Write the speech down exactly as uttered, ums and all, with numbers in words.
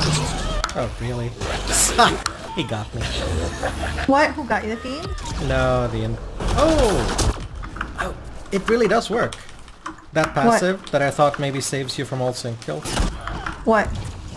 Oh, really? He got me. What? Who got you, the fiend? No, the... In oh! Oh! It really does work. That passive What? that I thought maybe saves you from all sync kills. What?